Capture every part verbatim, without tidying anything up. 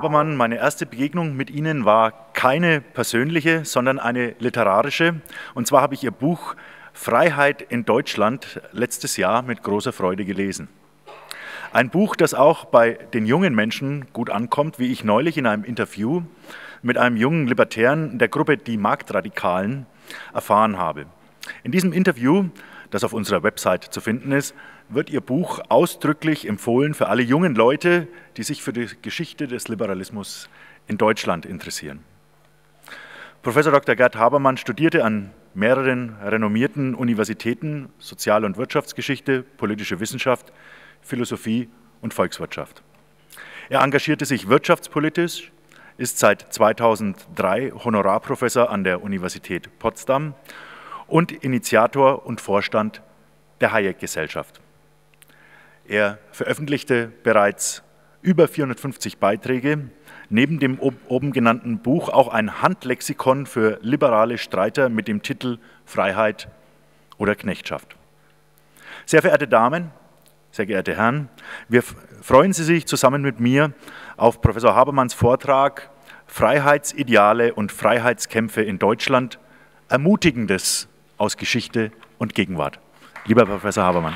Habermann, meine erste Begegnung mit Ihnen war keine persönliche, sondern eine literarische. Und zwar habe ich Ihr Buch Freiheit in Deutschland letztes Jahr mit großer Freude gelesen. Ein Buch, das auch bei den jungen Menschen gut ankommt, wie ich neulich in einem Interview mit einem jungen Libertären der Gruppe Die Marktradikalen erfahren habe. In diesem Interview, das auf unserer Website zu finden ist, wird Ihr Buch ausdrücklich empfohlen für alle jungen Leute, die sich für die Geschichte des Liberalismus in Deutschland interessieren. Professor Doktor Gerd Habermann studierte an mehreren renommierten Universitäten Sozial- und Wirtschaftsgeschichte, politische Wissenschaft, Philosophie und Volkswirtschaft. Er engagierte sich wirtschaftspolitisch, ist seit zweitausenddrei Honorarprofessor an der Universität Potsdam und Initiator und Vorstand der Hayek-Gesellschaft. Er veröffentlichte bereits über vierhundertfünfzig Beiträge, neben dem oben genannten Buch auch ein Handlexikon für liberale Streiter mit dem Titel Freiheit oder Knechtschaft. Sehr verehrte Damen, sehr geehrte Herren, wir freuen Sie sich zusammen mit mir auf Professor Habermanns Vortrag Freiheitsideale und Freiheitskämpfe in Deutschland, Ermutigendes aus Geschichte und Gegenwart. Lieber Professor Habermann.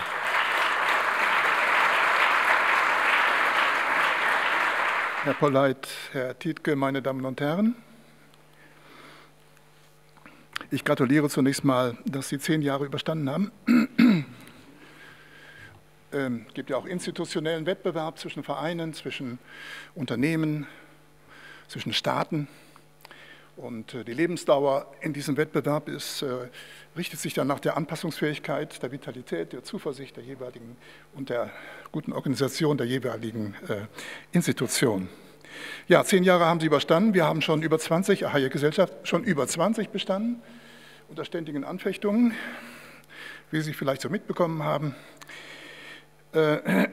Herr Polleit, Herr Tiedtke, meine Damen und Herren, ich gratuliere zunächst mal, dass Sie zehn Jahre überstanden haben. Es gibt ja auch institutionellen Wettbewerb zwischen Vereinen, zwischen Unternehmen, zwischen Staaten. Und die Lebensdauer in diesem Wettbewerb ist, äh, richtet sich dann nach der Anpassungsfähigkeit, der Vitalität, der Zuversicht der jeweiligen und der guten Organisation der jeweiligen äh, Institution. Ja, zehn Jahre haben Sie überstanden. Wir haben schon über zwanzig, Hayek-Gesellschaft, schon über zwanzig bestanden, unter ständigen Anfechtungen, wie Sie vielleicht so mitbekommen haben. Äh,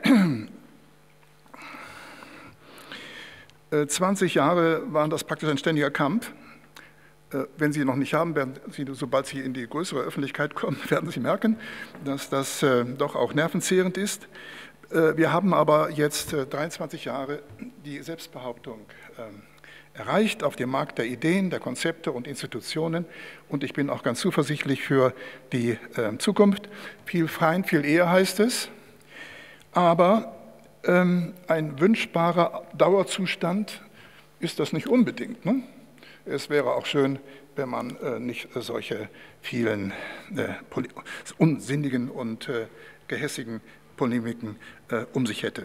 äh, zwanzig Jahre waren das praktisch ein ständiger Kampf. Wenn Sie noch nicht haben, werden Sie, sobald Sie in die größere Öffentlichkeit kommen, werden Sie merken, dass das äh, doch auch nervenzehrend ist. Äh, wir haben aber jetzt äh, dreiundzwanzig Jahre die Selbstbehauptung äh, erreicht auf dem Markt der Ideen, der Konzepte und Institutionen. Und ich bin auch ganz zuversichtlich für die äh, Zukunft. Viel Feind, viel eher heißt es. Aber ähm, ein wünschbarer Dauerzustand ist das nicht unbedingt, ne? Es wäre auch schön, wenn man äh, nicht äh, solche vielen äh, unsinnigen und äh, gehässigen Polemiken äh, um sich hätte.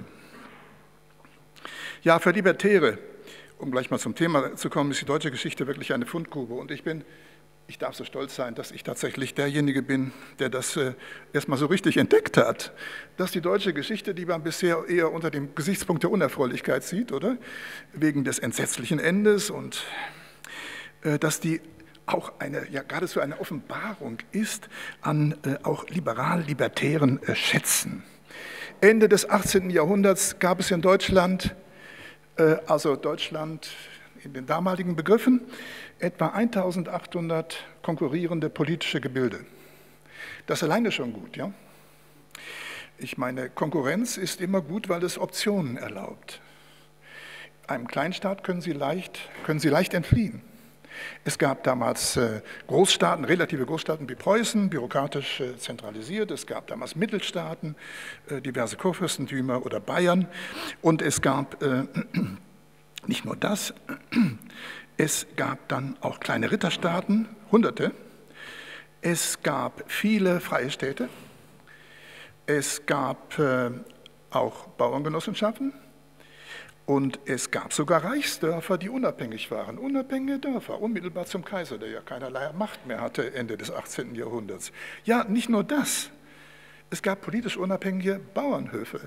Ja, für Libertäre, um gleich mal zum Thema zu kommen, ist die deutsche Geschichte wirklich eine Fundgrube. Und ich bin, ich darf so stolz sein, dass ich tatsächlich derjenige bin, der das äh, erstmal so richtig entdeckt hat, dass die deutsche Geschichte, die man bisher eher unter dem Gesichtspunkt der Unerfreulichkeit sieht, oder? Wegen des entsetzlichen Endes und dass die auch eine, ja, geradezu eine Offenbarung ist an äh, auch liberal-libertären äh, Schätzen. Ende des achtzehnten Jahrhunderts gab es in Deutschland, äh, also Deutschland in den damaligen Begriffen, etwa eintausendachthundert konkurrierende politische Gebilde. Das alleine schon gut, ja? Ich meine, Konkurrenz ist immer gut, weil es Optionen erlaubt. Einem Kleinstaat können Sie leicht, können Sie leicht entfliehen. Es gab damals Großstaaten, relative Großstaaten wie Preußen, bürokratisch zentralisiert. Es gab damals Mittelstaaten, diverse Kurfürstentümer oder Bayern. Und es gab nicht nur das, es gab dann auch kleine Ritterstaaten, Hunderte. Es gab viele freie Städte. Es gab auch Bauerngenossenschaften. Und es gab sogar Reichsdörfer, die unabhängig waren, unabhängige Dörfer, unmittelbar zum Kaiser, der ja keinerlei Macht mehr hatte Ende des achtzehnten Jahrhunderts. Ja, nicht nur das, es gab politisch unabhängige Bauernhöfe.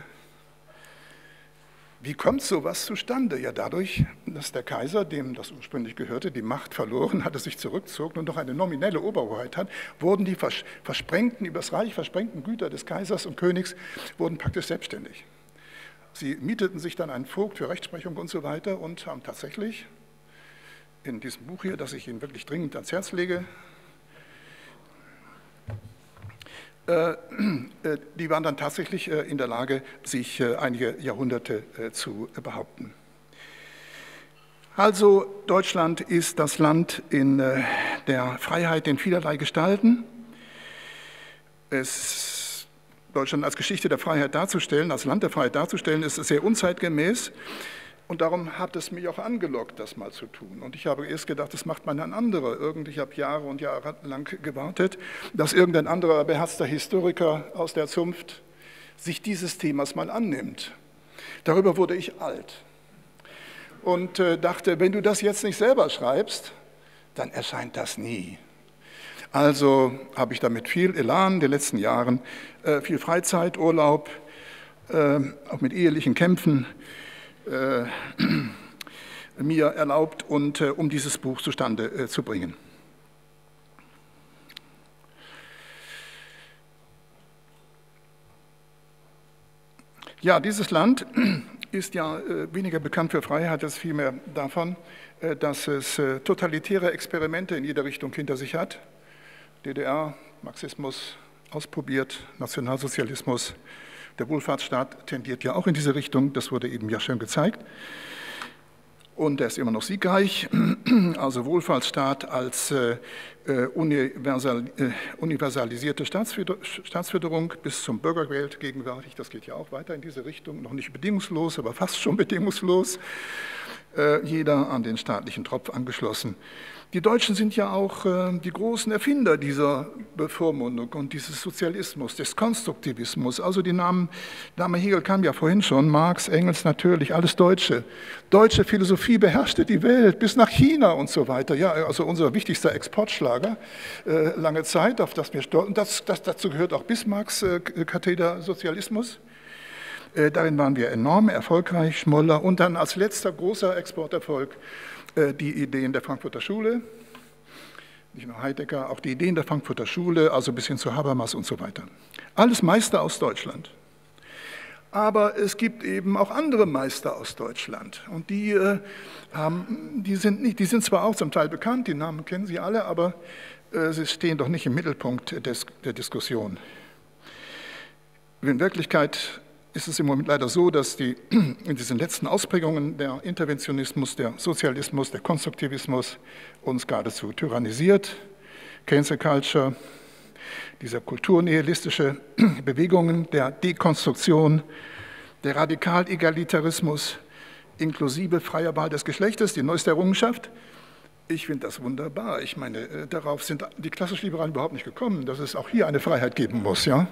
Wie kommt sowas zustande? Ja, dadurch, dass der Kaiser, dem das ursprünglich gehörte, die Macht verloren hatte, sich zurückzog und noch eine nominelle Oberhoheit hat, wurden die vers versprengten, übers Reich versprengten Güter des Kaisers und Königs wurden praktisch selbstständig. Sie mieteten sich dann einen Vogt für Rechtsprechung und so weiter und haben tatsächlich in diesem Buch hier, das ich Ihnen wirklich dringend ans Herz lege, äh, äh, die waren dann tatsächlich äh, in der Lage, sich äh, einige Jahrhunderte äh, zu äh, behaupten. Also Deutschland ist das Land in der Freiheit in vielerlei Gestalten. Es, Deutschland als Geschichte der Freiheit darzustellen, als Land der Freiheit darzustellen, ist sehr unzeitgemäß. Und darum hat es mich auch angelockt, das mal zu tun. Und ich habe erst gedacht, das macht mal ein anderer. Irgendwie, ich habe Jahre und Jahre lang gewartet, dass irgendein anderer beherzter Historiker aus der Zunft sich dieses Themas mal annimmt. Darüber wurde ich alt und äh, dachte, wenn du das jetzt nicht selber schreibst, dann erscheint das nie. Also habe ich da mit viel Elan in den letzten Jahren, äh, viel Freizeit, Urlaub, äh, auch mit ehelichen Kämpfen, äh, mir erlaubt, und, äh, um dieses Buch zustande äh, zu bringen. Ja, dieses Land ist ja äh, weniger bekannt für Freiheit, als vielmehr davon, äh, dass es äh, totalitäre Experimente in jeder Richtung hinter sich hat. D D R, Marxismus ausprobiert, Nationalsozialismus, der Wohlfahrtsstaat tendiert ja auch in diese Richtung, das wurde eben ja schon gezeigt. Und er ist immer noch siegreich, also Wohlfahrtsstaat als äh, universal, äh, universalisierte Staatsförderung bis zum Bürgergeld gegenwärtig, das geht ja auch weiter in diese Richtung, noch nicht bedingungslos, aber fast schon bedingungslos, äh, jeder an den staatlichen Tropf angeschlossen. Die Deutschen sind ja auch äh, die großen Erfinder dieser Bevormundung und dieses Sozialismus, des Konstruktivismus. Also die Namen, Name Hegel kam ja vorhin schon, Marx, Engels natürlich, alles Deutsche. Deutsche Philosophie beherrschte die Welt bis nach China und so weiter. Ja, also unser wichtigster Exportschlager äh, lange Zeit, auf das wir stolz sind. Das, das, dazu gehört auch Bismarcks äh, Katheder Sozialismus. Äh, darin waren wir enorm erfolgreich, Schmoller. Und dann als letzter großer Exporterfolg die Ideen der Frankfurter Schule, nicht nur Heidegger, auch die Ideen der Frankfurter Schule, also bis hin zu Habermas und so weiter. Alles Meister aus Deutschland. Aber es gibt eben auch andere Meister aus Deutschland. Und die, äh, haben, die, sind nicht, die sind zwar auch zum Teil bekannt, die Namen kennen Sie alle, aber äh, sie stehen doch nicht im Mittelpunkt des, der Diskussion. In Wirklichkeit ist es im Moment leider so, dass die, in diesen letzten Ausprägungen der Interventionismus, der Sozialismus, der Konstruktivismus uns geradezu tyrannisiert. Cancel Culture, dieser kulturnihilistische Bewegungen der Dekonstruktion, der Radikal-Egalitarismus inklusive freier Wahl des Geschlechtes, die neueste Errungenschaft. Ich finde das wunderbar. Ich meine, darauf sind die klassisch Liberalen überhaupt nicht gekommen, dass es auch hier eine Freiheit geben muss, ja.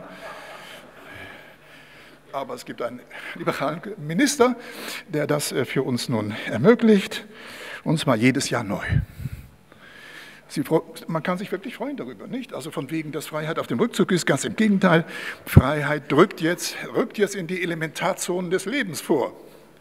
Aber es gibt einen liberalen Minister, der das für uns nun ermöglicht, und zwar jedes Jahr neu. Sie, man kann sich wirklich freuen darüber, nicht? Also von wegen, dass Freiheit auf dem Rückzug ist, ganz im Gegenteil. Freiheit drückt jetzt, rückt jetzt in die Elementarzonen des Lebens vor.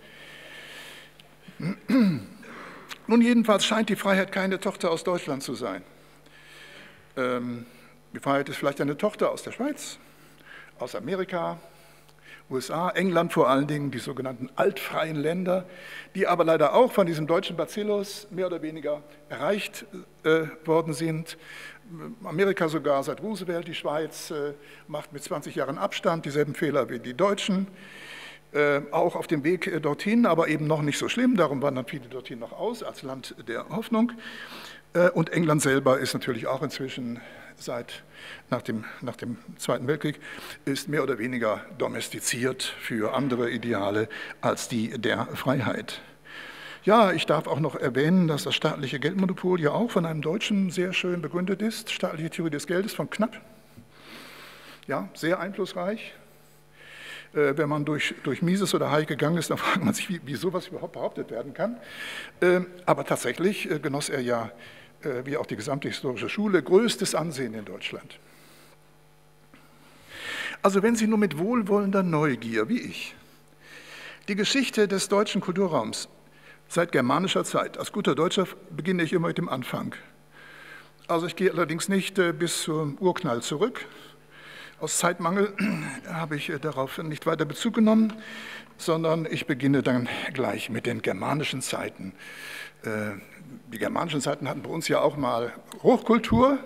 Nun jedenfalls scheint die Freiheit keine Tochter aus Deutschland zu sein. Ähm, die Freiheit ist vielleicht eine Tochter aus der Schweiz, aus Amerika, U S A, England vor allen Dingen, die sogenannten altfreien Länder, die aber leider auch von diesem deutschen Bacillus mehr oder weniger erreicht äh, worden sind. Amerika sogar seit Roosevelt, die Schweiz äh, macht mit zwanzig Jahren Abstand dieselben Fehler wie die Deutschen, äh, auch auf dem Weg äh, dorthin, aber eben noch nicht so schlimm, darum wandern viele dorthin noch aus, als Land der Hoffnung. Äh, und England selber ist natürlich auch inzwischen seit nach dem, nach dem Zweiten Weltkrieg, ist mehr oder weniger domestiziert für andere Ideale als die der Freiheit. Ja, ich darf auch noch erwähnen, dass das staatliche Geldmonopol ja auch von einem Deutschen sehr schön begründet ist, staatliche Theorie des Geldes von Knapp. Ja, sehr einflussreich. Äh, wenn man durch, durch Mises oder Hayek gegangen ist, dann fragt man sich, wie, wie sowas überhaupt behauptet werden kann. Äh, aber tatsächlich äh, genoss er ja, wie auch die gesamte historische Schule, größtes Ansehen in Deutschland. Also wenn Sie nur mit wohlwollender Neugier, wie ich, die Geschichte des deutschen Kulturraums seit germanischer Zeit, als guter Deutscher beginne ich immer mit dem Anfang. Also ich gehe allerdings nicht bis zum Urknall zurück. Aus Zeitmangel habe ich darauf nicht weiter Bezug genommen, sondern ich beginne dann gleich mit den germanischen Zeiten. Die germanischen Zeiten hatten bei uns ja auch mal Hochkultur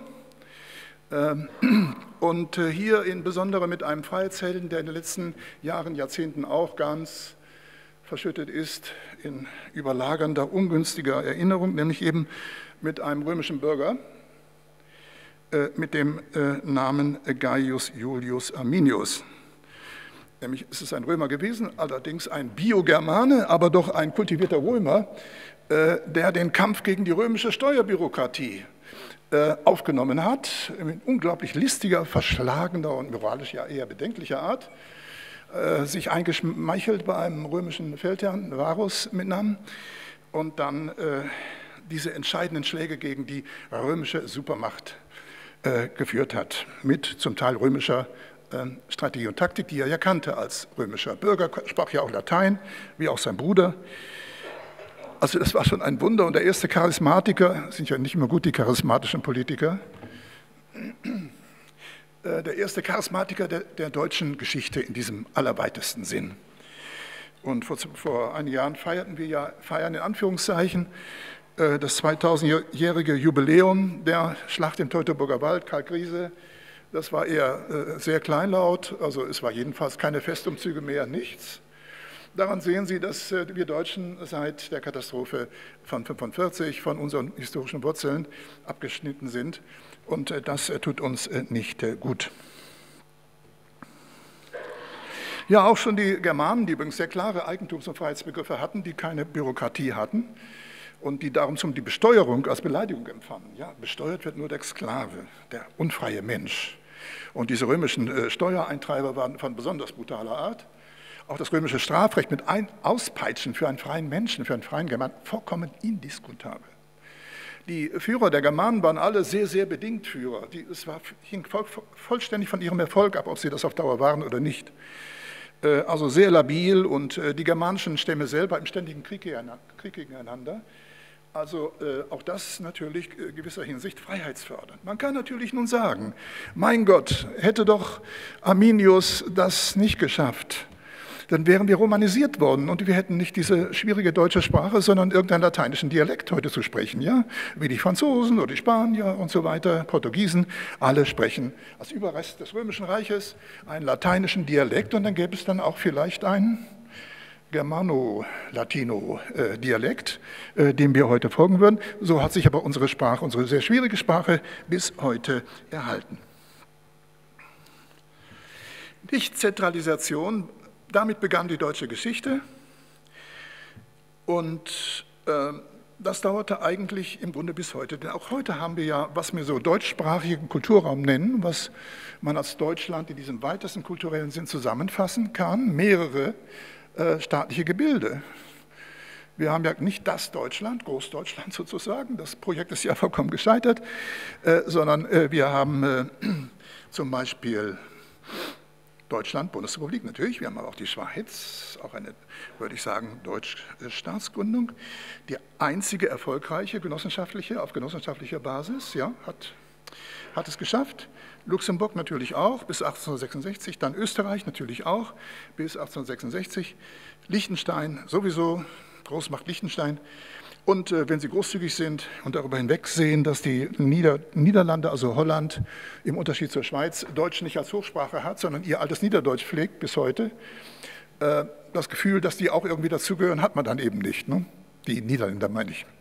und hier insbesondere mit einem Freiheitshelden, der in den letzten Jahren, Jahrzehnten auch ganz verschüttet ist in überlagernder, ungünstiger Erinnerung, nämlich eben mit einem römischen Bürger äh, mit dem äh, Namen Gaius Iulius Arminius. Nämlich ist es ein Römer gewesen, allerdings ein Biogermane, aber doch ein kultivierter Römer, äh, der den Kampf gegen die römische Steuerbürokratie äh, aufgenommen hat, in unglaublich listiger, verschlagener und moralisch ja eher bedenklicher Art, äh, sich eingeschmeichelt bei einem römischen Feldherrn, Varus mit Namen, und dann äh, diese entscheidenden Schläge gegen die römische Supermacht äh, geführt hat, mit zum Teil römischer Strategie und Taktik, die er ja kannte als römischer Bürger, sprach ja auch Latein, wie auch sein Bruder. Also das war schon ein Wunder. Und der erste Charismatiker, sind ja nicht immer gut die charismatischen Politiker, der erste Charismatiker der, der deutschen Geschichte in diesem allerweitesten Sinn. Und vor, vor einigen Jahren feierten wir ja, feiern in Anführungszeichen, das zweitausendjährige Jubiläum der Schlacht im Teutoburger Wald, Karl Griese. Das war eher äh, sehr kleinlaut, also es war jedenfalls keine Festumzüge mehr, nichts. Daran sehen Sie, dass äh, wir Deutschen seit der Katastrophe von fünfundvierzig von unseren historischen Wurzeln abgeschnitten sind, und äh, das äh, tut uns äh, nicht äh, gut. Ja, auch schon die Germanen, die übrigens sehr klare Eigentums- und Freiheitsbegriffe hatten, die keine Bürokratie hatten und die darum zum die Besteuerung als Beleidigung empfanden. Ja, besteuert wird nur der Sklave, der unfreie Mensch. Und diese römischen äh, Steuereintreiber waren von besonders brutaler Art. Auch das römische Strafrecht mit ein Auspeitschen für einen freien Menschen, für einen freien Germanen, vollkommen indiskutabel. Die Führer der Germanen waren alle sehr, sehr bedingt Führer. Die, es war, hing voll, vollständig von ihrem Erfolg ab, ob sie das auf Dauer waren oder nicht. Äh, also sehr labil, und äh, die germanischen Stämme selber im ständigen Krieg, Krieg gegeneinander. Also äh, auch das natürlich äh, gewisser Hinsicht freiheitsfördernd. Man kann natürlich nun sagen, mein Gott, hätte doch Arminius das nicht geschafft, dann wären wir romanisiert worden und wir hätten nicht diese schwierige deutsche Sprache, sondern irgendeinen lateinischen Dialekt heute zu sprechen, ja? Wie die Franzosen oder die Spanier und so weiter, Portugiesen, alle sprechen als Überrest des Römischen Reiches einen lateinischen Dialekt, und dann gäbe es dann auch vielleicht einen Germano-Latino-Dialekt, äh, dem wir heute folgen würden. So hat sich aber unsere Sprache, unsere sehr schwierige Sprache, bis heute erhalten. Nicht-Zentralisation, damit begann die deutsche Geschichte, und äh, das dauerte eigentlich im Grunde bis heute. Denn auch heute haben wir ja, was wir so deutschsprachigen Kulturraum nennen, was man als Deutschland in diesem weitesten kulturellen Sinn zusammenfassen kann, mehrere staatliche Gebilde. Wir haben ja nicht das Deutschland, Großdeutschland sozusagen, das Projekt ist ja vollkommen gescheitert, äh, sondern äh, wir haben äh, zum Beispiel Deutschland, Bundesrepublik natürlich, wir haben aber auch die Schweiz, auch eine, würde ich sagen, deutsche Staatsgründung, die einzige erfolgreiche genossenschaftliche, auf genossenschaftlicher Basis, ja, hat, hat es geschafft. Luxemburg natürlich auch, bis achtzehnhundertsechsundsechzig, dann Österreich natürlich auch, bis achtzehnhundertsechsundsechzig, Liechtenstein sowieso, Großmacht Liechtenstein. Und äh, wenn Sie großzügig sind und darüber hinwegsehen, dass die Nieder Niederlande, also Holland, im Unterschied zur Schweiz, Deutsch nicht als Hochsprache hat, sondern ihr altes Niederdeutsch pflegt bis heute, äh, das Gefühl, dass die auch irgendwie dazugehören, hat man dann eben nicht, ne? Die Niederländer meine ich.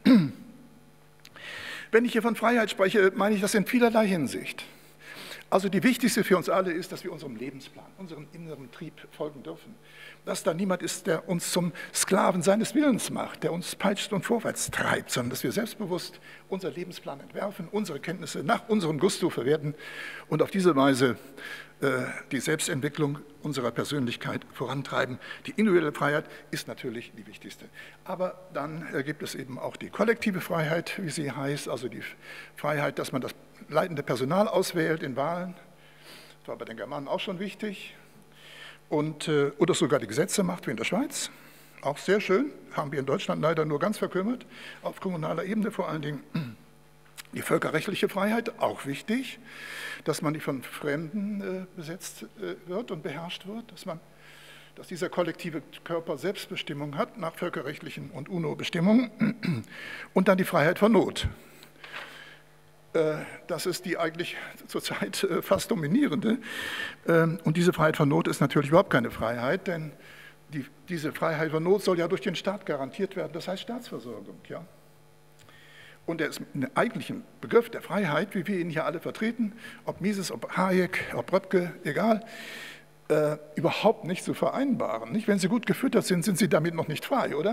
Wenn ich hier von Freiheit spreche, meine ich das in vielerlei Hinsicht. Also die wichtigste für uns alle ist, dass wir unserem Lebensplan, unserem inneren Trieb folgen dürfen. Dass da niemand ist, der uns zum Sklaven seines Willens macht, der uns peitscht und vorwärts treibt, sondern dass wir selbstbewusst unseren Lebensplan entwerfen, unsere Kenntnisse nach unserem Gusto verwerten und auf diese Weise äh, die Selbstentwicklung unserer Persönlichkeit vorantreiben. Die individuelle Freiheit ist natürlich die wichtigste. Aber dann äh, gibt es eben auch die kollektive Freiheit, wie sie heißt, also die Freiheit, dass man das leitende Personal auswählt in Wahlen. Das war bei den Germanen auch schon wichtig. Und, äh, oder sogar die Gesetze macht, wie in der Schweiz. Auch sehr schön, haben wir in Deutschland leider nur ganz verkümmert, auf kommunaler Ebene vor allen Dingen. Die völkerrechtliche Freiheit, auch wichtig, dass man nicht von Fremden äh, besetzt äh, wird und beherrscht wird, dass, man, dass dieser kollektive Körper Selbstbestimmung hat nach völkerrechtlichen und UNO-Bestimmungen. Und dann die Freiheit von Not. Das ist die eigentlich zurzeit fast dominierende. Und diese Freiheit von Not ist natürlich überhaupt keine Freiheit, denn die, diese Freiheit von Not soll ja durch den Staat garantiert werden, das heißt Staatsversorgung. Ja? Und der ist mit dem eigentlichen Begriff der Freiheit, wie wir ihn hier alle vertreten, ob Mises, ob Hayek, ob Röpke, egal, äh, überhaupt nicht zu vereinbaren. Nicht? Wenn Sie gut gefüttert sind, sind Sie damit noch nicht frei, oder?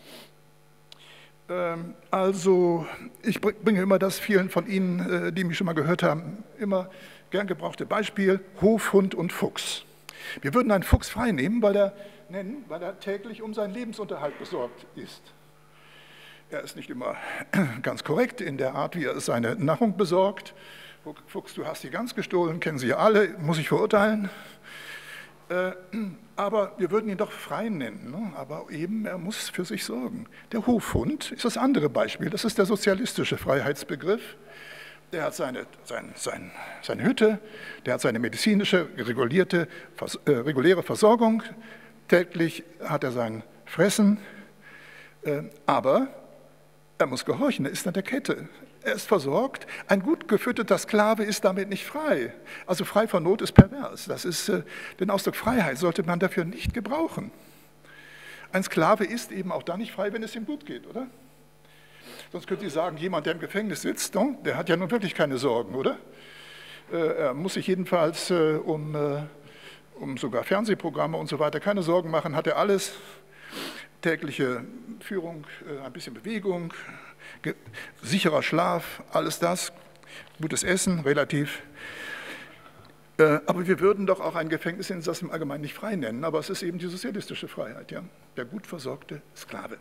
Ähm, also, ich bringe immer das vielen von Ihnen, äh, die mich schon mal gehört haben, immer gern gebrauchte Beispiel, Hof, Hund und Fuchs. Wir würden einen Fuchs frei nehmen, weil er, nennen, weil er täglich um seinen Lebensunterhalt besorgt ist. Er ist nicht immer ganz korrekt in der Art, wie er seine Nahrung besorgt. Fuchs, du hast die Gans gestohlen, kennen Sie ja alle, muss ich verurteilen. Äh, aber wir würden ihn doch frei nennen, ne? Aber eben, er muss für sich sorgen. Der Hofhund ist das andere Beispiel, das ist der sozialistische Freiheitsbegriff. Der hat seine, sein, sein, seine Hütte, der hat seine medizinische, regulierte, äh, reguläre Versorgung, täglich hat er sein Fressen, äh, aber er muss gehorchen, er ist an der Kette. Er ist versorgt. Ein gut gefütterter Sklave ist damit nicht frei. Also frei von Not ist pervers. Das ist, äh, den Ausdruck Freiheit sollte man dafür nicht gebrauchen. Ein Sklave ist eben auch dann nicht frei, wenn es ihm gut geht, oder? Sonst könnte Sie sagen, jemand, der im Gefängnis sitzt, der hat ja nun wirklich keine Sorgen, oder? Er muss sich jedenfalls um, um sogar Fernsehprogramme und so weiter keine Sorgen machen, hat er alles. Tägliche Führung, ein bisschen Bewegung, sicherer Schlaf, alles das, gutes Essen, relativ. Aber wir würden doch auch ein Gefängnisinsassen im Allgemeinen nicht frei nennen, aber es ist eben die sozialistische Freiheit, ja? Der gut versorgte Sklave.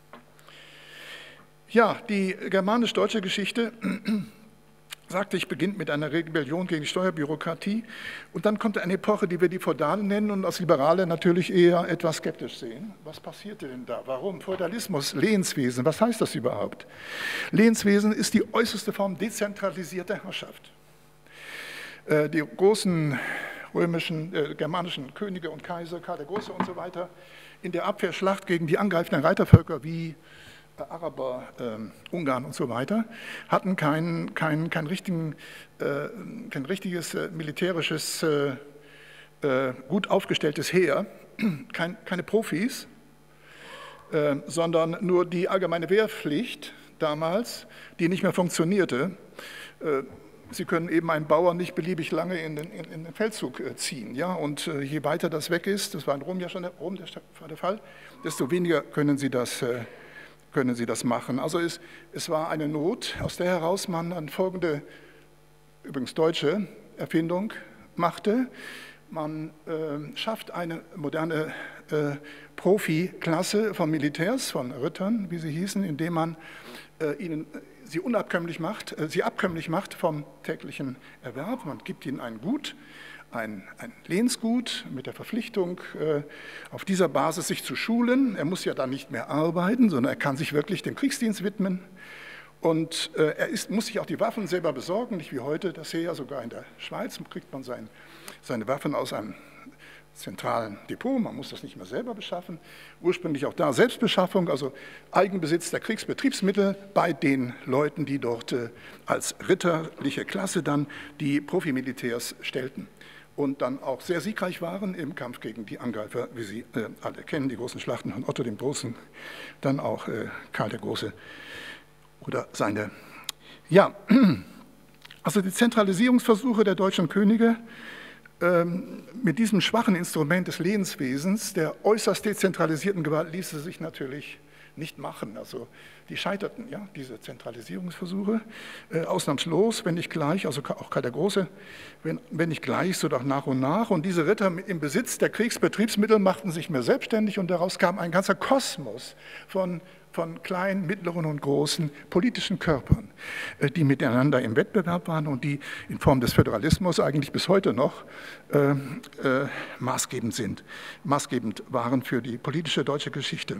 Ja, die germanisch-deutsche Geschichte, sagte ich, beginnt mit einer Rebellion gegen die Steuerbürokratie und dann kommt eine Epoche, die wir die Feudale nennen und als Liberale natürlich eher etwas skeptisch sehen. Was passierte denn da? Warum? Feudalismus, Lehenswesen, was heißt das überhaupt? Lehenswesen ist die äußerste Form dezentralisierter Herrschaft. Die großen römischen, äh, germanischen Könige und Kaiser, Karl der Große und so weiter, in der Abwehrschlacht gegen die angreifenden Reitervölker wie Araber, äh, Ungarn und so weiter, hatten kein, kein, kein, richtigen, äh, kein richtiges äh, militärisches, äh, äh, gut aufgestelltes Heer, kein, keine Profis, äh, sondern nur die allgemeine Wehrpflicht damals, die nicht mehr funktionierte. Äh, Sie können eben einen Bauern nicht beliebig lange in den, in, in den Feldzug äh, ziehen. Ja? Und äh, je weiter das weg ist, das war in Rom ja schon der, Rom der, der Fall, desto weniger können Sie das äh, können Sie das machen. Also es, es war eine Not, aus der heraus man eine folgende, übrigens deutsche Erfindung machte. Man äh, schafft eine moderne äh, Profiklasse von Militärs, von Rittern, wie sie hießen, indem man äh, ihnen, sie unabkömmlich macht, äh, sie abkömmlich macht vom täglichen Erwerb. Man gibt ihnen ein Gut, Ein, ein Lehnsgut mit der Verpflichtung, äh, auf dieser Basis sich zu schulen. Er muss ja dann nicht mehr arbeiten, sondern er kann sich wirklich dem Kriegsdienst widmen. Und äh, er ist, muss sich auch die Waffen selber besorgen, nicht wie heute das Heer, sogar in der Schweiz kriegt man sein, seine Waffen aus einem zentralen Depot, man muss das nicht mehr selber beschaffen. Ursprünglich auch da Selbstbeschaffung, also Eigenbesitz der Kriegsbetriebsmittel bei den Leuten, die dort äh, als ritterliche Klasse dann die Profimilitärs stellten. Und dann auch sehr siegreich waren im Kampf gegen die Angreifer, wie Sie äh, alle kennen, die großen Schlachten von Otto dem Großen, dann auch äh, Karl der Große oder seine. Ja, also die Zentralisierungsversuche der deutschen Könige ähm, mit diesem schwachen Instrument des Lehenswesens, der äußerst dezentralisierten Gewalt, ließe sich natürlich nicht machen. Also die scheiterten, ja, diese Zentralisierungsversuche, äh, ausnahmslos, wenn nicht gleich, also auch Karl der Große, wenn, wenn nicht gleich, so doch nach und nach. Und diese Ritter im Besitz der Kriegsbetriebsmittel machten sich mehr selbstständig und daraus kam ein ganzer Kosmos von, von kleinen, mittleren und großen politischen Körpern, äh, die miteinander im Wettbewerb waren und die in Form des Föderalismus eigentlich bis heute noch äh, äh, maßgebend sind, maßgebend waren für die politische deutsche Geschichte.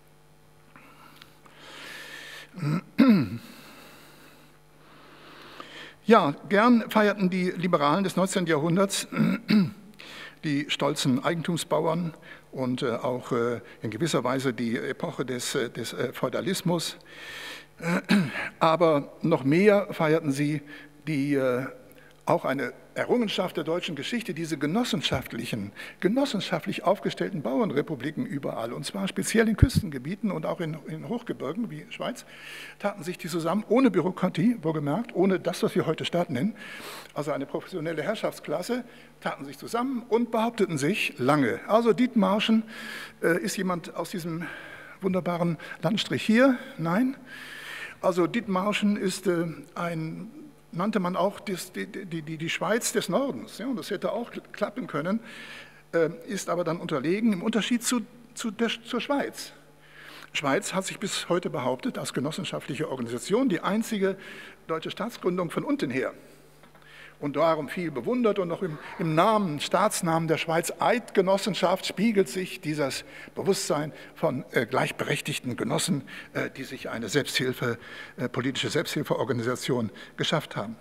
Ja, gern feierten die Liberalen des neunzehnten Jahrhunderts die stolzen Eigentumsbauern und auch in gewisser Weise die Epoche des, des Feudalismus. Aber noch mehr feierten sie die, auch eine Errungenschaft der deutschen Geschichte, diese genossenschaftlichen, genossenschaftlich aufgestellten Bauernrepubliken überall, und zwar speziell in Küstengebieten und auch in, in Hochgebirgen wie Schweiz, taten sich die zusammen, ohne Bürokratie, wohlgemerkt, ohne das, was wir heute Staat nennen, also eine professionelle Herrschaftsklasse, taten sich zusammen und behaupteten sich lange. Also Dithmarschen äh, ist jemand aus diesem wunderbaren Landstrich hier? Nein. Also Dithmarschen ist äh, ein, nannte man auch die, die, die, die Schweiz des Nordens, ja, und das hätte auch klappen können, äh, ist aber dann unterlegen im Unterschied zu, zu der, zur Schweiz. Schweiz hat sich bis heute behauptet, als genossenschaftliche Organisation, die einzige deutsche Staatsgründung von unten her. Und darum viel bewundert, und auch im, im Namen, Staatsnamen der Schweiz, Eidgenossenschaft, spiegelt sich dieses Bewusstsein von äh, gleichberechtigten Genossen, äh, die sich eine Selbsthilfe, äh, politische Selbsthilfeorganisation geschafft haben.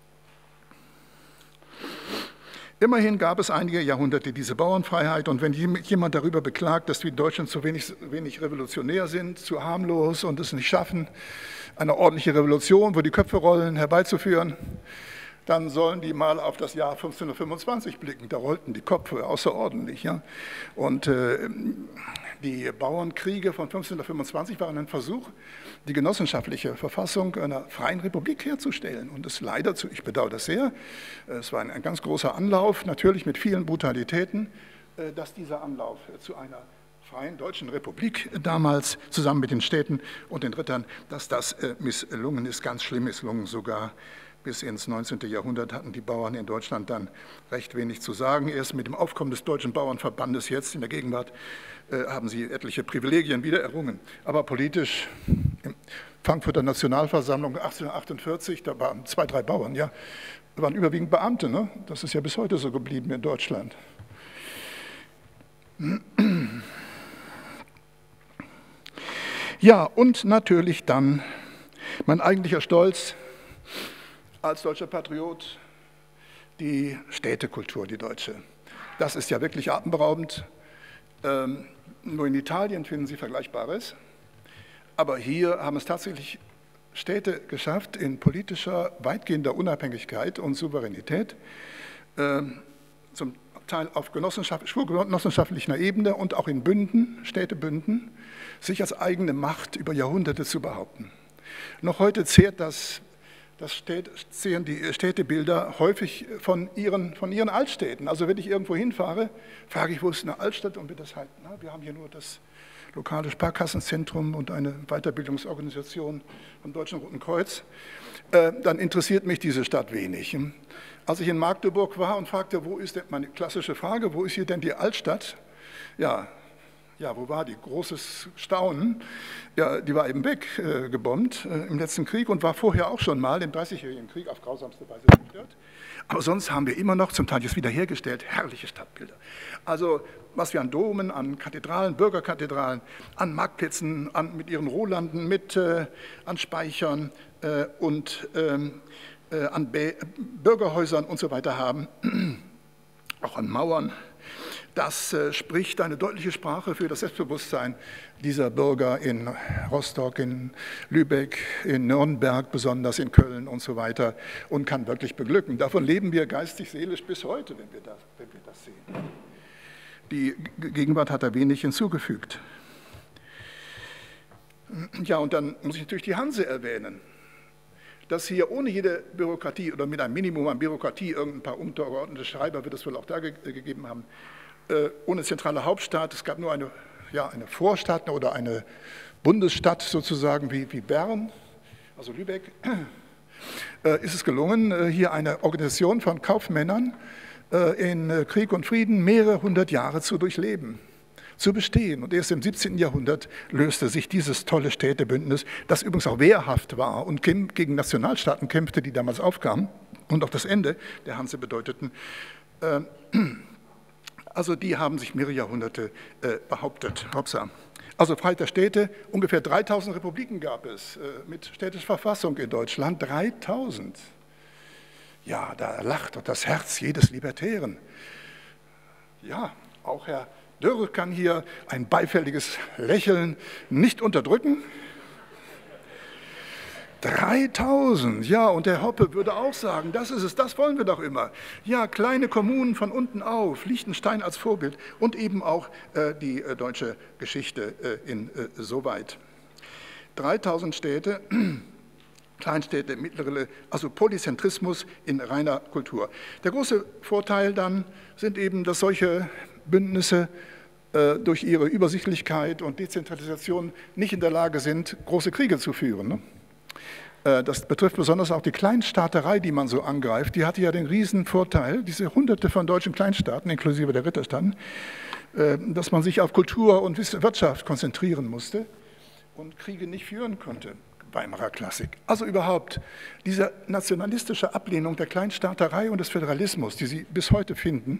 Immerhin gab es einige Jahrhunderte diese Bauernfreiheit, und wenn jemand darüber beklagt, dass wir in Deutschland zu wenig, wenig revolutionär sind, zu harmlos und es nicht schaffen, eine ordentliche Revolution, wo die Köpfe rollen, herbeizuführen, dann sollen die mal auf das Jahr fünfzehnhundertfünfundzwanzig blicken. Da rollten die Köpfe außerordentlich. Ja? Und äh, die Bauernkriege von fünfzehnhundertfünfundzwanzig waren ein Versuch, die genossenschaftliche Verfassung einer freien Republik herzustellen. Und es leider, zu, ich bedauere das sehr, es war ein, ein ganz großer Anlauf, natürlich mit vielen Brutalitäten, äh, dass dieser Anlauf zu einer freien deutschen Republik damals zusammen mit den Städten und den Rittern, dass das äh, misslungen ist, ganz schlimm misslungen sogar. Bis ins neunzehnte Jahrhundert hatten die Bauern in Deutschland dann recht wenig zu sagen. Erst mit dem Aufkommen des Deutschen Bauernverbandes jetzt in der Gegenwart äh, haben sie etliche Privilegien wieder errungen. Aber politisch, in Frankfurter Nationalversammlung achtzehnhundertachtundvierzig, da waren zwei, drei Bauern, ja, waren überwiegend Beamte. Ne? Das ist ja bis heute so geblieben in Deutschland. Ja, und natürlich dann mein eigentlicher Stolz als deutscher Patriot, die Städtekultur, die deutsche. Das ist ja wirklich atemberaubend. Ähm, nur in Italien finden Sie Vergleichbares. Aber hier haben es tatsächlich Städte geschafft, in politischer, weitgehender Unabhängigkeit und Souveränität, ähm, zum Teil auf genossenschaft, schwurgenossenschaftlicher Ebene und auch in Bünden, Städtebünden, sich als eigene Macht über Jahrhunderte zu behaupten. Noch heute zehrt das Das zehren die Städtebilder häufig von ihren, von ihren Altstädten. Also wenn ich irgendwo hinfahre, frage ich, wo ist eine Altstadt, und wird das halt, na, wir haben hier nur das lokale Sparkassenzentrum und eine Weiterbildungsorganisation vom Deutschen Roten Kreuz, äh, dann interessiert mich diese Stadt wenig. Als ich in Magdeburg war und fragte, wo ist denn, meine klassische Frage, wo ist hier denn die Altstadt? Ja, Ja, wo war die? Großes Staunen. Ja, die war eben weggebombt äh, äh, im letzten Krieg und war vorher auch schon mal im dreißigjährigen Krieg auf grausamste Weise zerstört. Aber sonst haben wir immer noch, zum Teil jetzt wiederhergestellt, herrliche Stadtbilder. Also was wir an Domen, an Kathedralen, Bürgerkathedralen, an Marktplätzen, an, mit ihren Rohlanden, mit, äh, an Speichern äh, und ähm, äh, an Bä Bürgerhäusern und so weiter haben, auch an Mauern. Das äh, spricht eine deutliche Sprache für das Selbstbewusstsein dieser Bürger in Rostock, in Lübeck, in Nürnberg, besonders in Köln und so weiter, und kann wirklich beglücken. Davon leben wir geistig, seelisch bis heute, wenn wir das, wenn wir das sehen. Die Gegenwart hat da wenig hinzugefügt. Ja, und dann muss ich natürlich die Hanse erwähnen, dass hier ohne jede Bürokratie oder mit einem Minimum an Bürokratie, irgendein paar untergeordnete Schreiber wird es wohl auch da ge gegeben haben, äh, ohne zentrale Hauptstadt, es gab nur eine, ja, eine Vorstadt oder eine Bundesstadt sozusagen wie, wie Bern, also Lübeck, äh, ist es gelungen, äh, hier eine Organisation von Kaufmännern äh, in äh, Krieg und Frieden mehrere hundert Jahre zu durchleben, zu bestehen. Und erst im siebzehnten Jahrhundert löste sich dieses tolle Städtebündnis, das übrigens auch wehrhaft war und gegen Nationalstaaten kämpfte, die damals aufkamen und auch das Ende der Hanse bedeuteten. Also die haben sich mehrere Jahrhunderte behauptet. Also Freiheit der Städte, ungefähr dreitausend Republiken gab es mit städtischer Verfassung in Deutschland, dreitausend. Ja, da lacht doch das Herz jedes Libertären. Ja, auch Herr Dürr kann hier ein beifälliges Lächeln nicht unterdrücken. dreitausend, ja, und der Hoppe würde auch sagen, das ist es, das wollen wir doch immer. Ja, kleine Kommunen von unten auf, Liechtenstein als Vorbild und eben auch äh, die äh, deutsche Geschichte äh, insoweit. dreitausend Städte, Kleinstädte, mittlere, also Polyzentrismus in reiner Kultur. Der große Vorteil dann sind eben, dass solche Bündnisse äh, durch ihre Übersichtlichkeit und Dezentralisation nicht in der Lage sind, große Kriege zu führen, ne? Das betrifft besonders auch die Kleinstaaterei, die man so angreift. Die hatte ja den riesen Vorteil, diese hunderte von deutschen Kleinstaaten, inklusive der Ritterstaaten, dass man sich auf Kultur und Wirtschaft konzentrieren musste und Kriege nicht führen konnte. Weimarer Klassik. Also überhaupt diese nationalistische Ablehnung der Kleinstaaterei und des Föderalismus, die Sie bis heute finden,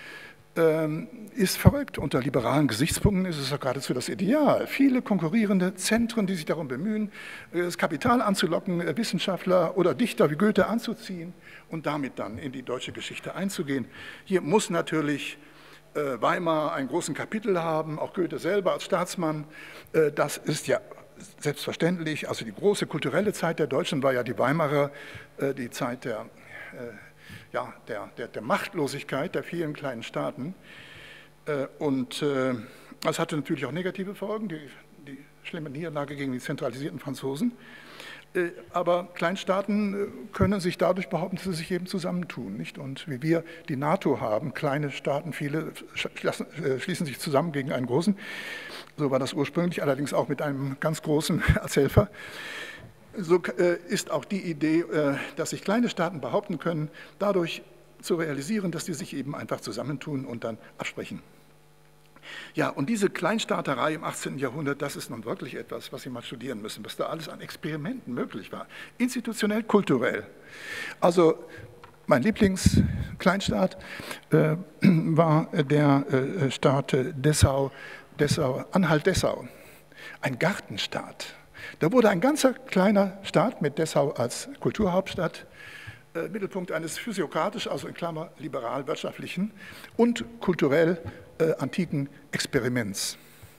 ist verrückt. Unter liberalen Gesichtspunkten ist es ja geradezu das Ideal. Viele konkurrierende Zentren, die sich darum bemühen, das Kapital anzulocken, Wissenschaftler oder Dichter wie Goethe anzuziehen und damit dann in die deutsche Geschichte einzugehen. Hier muss natürlich Weimar einen großen Kapitel haben, auch Goethe selber als Staatsmann. Das ist ja selbstverständlich. Also die große kulturelle Zeit der Deutschen war ja die Weimarer, die Zeit der Ja, der, der, der Machtlosigkeit der vielen kleinen Staaten. Und äh, das hatte natürlich auch negative Folgen, die, die schlimme Niederlage gegen die zentralisierten Franzosen. Äh, aber Kleinstaaten können sich dadurch behaupten, dass sie sich eben zusammentun. Nicht? Und wie wir die NATO haben, kleine Staaten, viele schließen sich zusammen gegen einen großen. So war das ursprünglich, allerdings auch mit einem ganz großen als Helfer. So ist auch die Idee, dass sich kleine Staaten behaupten können, dadurch zu realisieren, dass die sich eben einfach zusammentun und dann absprechen. Ja, und diese Kleinstaaterei im achtzehnten Jahrhundert, das ist nun wirklich etwas, was Sie mal studieren müssen, was da alles an Experimenten möglich war, institutionell, kulturell. Also mein Lieblingskleinstaat äh, war der äh, Staat Dessau, Dessau, Anhalt-Dessau, ein Gartenstaat. Da wurde ein ganzer kleiner Staat mit Dessau als Kulturhauptstadt, äh, Mittelpunkt eines physiokratisch, also in Klammer liberal-wirtschaftlichen und kulturell äh, antiken Experiments.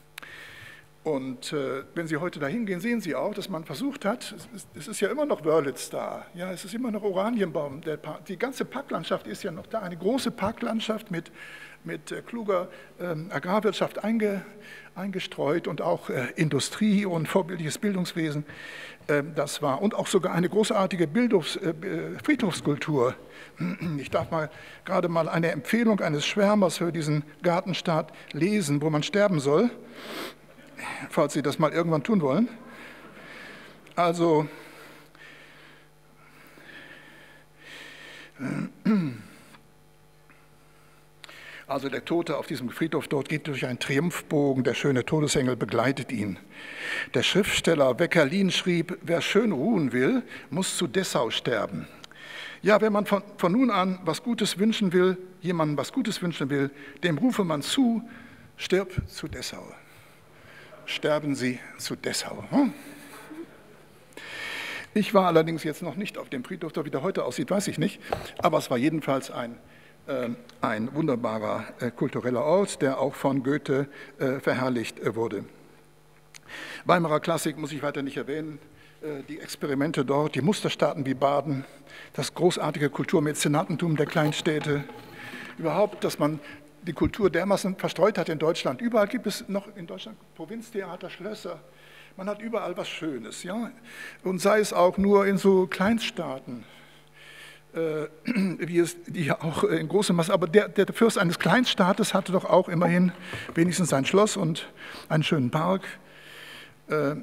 Und äh, wenn Sie heute dahin gehen, sehen Sie auch, dass man versucht hat, es ist, es ist ja immer noch Wörlitz da, ja, es ist immer noch Oranienbaum, der Park, die ganze Parklandschaft ist ja noch da, eine große Parklandschaft mit, mit äh, kluger äh, Agrarwirtschaft einge, eingestreut und auch äh, Industrie und vorbildliches Bildungswesen, äh, das war, und auch sogar eine großartige Bildungs-, äh, Friedhofskultur. Ich darf mal gerade mal eine Empfehlung eines Schwärmers für diesen Gartenstaat lesen, wo man sterben soll, falls Sie das mal irgendwann tun wollen. Also, also der Tote auf diesem Friedhof dort geht durch einen Triumphbogen, der schöne Todesengel begleitet ihn. Der Schriftsteller Weckerlin schrieb, wer schön ruhen will, muss zu Dessau sterben. Ja, wenn man von, von nun an was Gutes wünschen will, jemandem was Gutes wünschen will, dem rufe man zu, stirb zu Dessau. Sterben Sie zu Dessau. Ich war allerdings jetzt noch nicht auf dem Friedhof, wie der heute aussieht, weiß ich nicht, aber es war jedenfalls ein, äh, ein wunderbarer äh, kultureller Ort, der auch von Goethe äh, verherrlicht äh, wurde. Weimarer Klassik muss ich weiter nicht erwähnen, äh, die Experimente dort, die Musterstaaten wie Baden, das großartige Kulturmäzenatentum der Kleinstädte, überhaupt, dass man die Kultur dermaßen verstreut hat in Deutschland. Überall gibt es noch in Deutschland Provinztheater, Schlösser. Man hat überall was Schönes, ja. Und sei es auch nur in so Kleinstaaten, äh, wie es die ja auch in großem Maße. Aber der, der Fürst eines Kleinstaates hatte doch auch immerhin wenigstens ein Schloss und einen schönen Park. Äh,